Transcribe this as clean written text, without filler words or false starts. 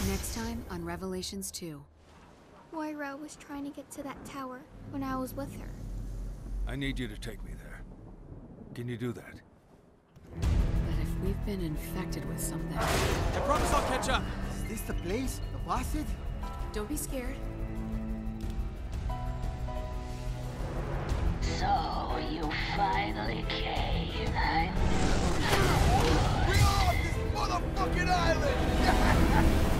Next time on Revelations 2. Moira was trying to get to that tower when I was with her. I need you to take me there. Can you do that? But if we've been infected with something... I promise I'll catch up. Is this the place? The Wasset? Don't be scared. So, you finally came. I knew. We're off this motherfucking island!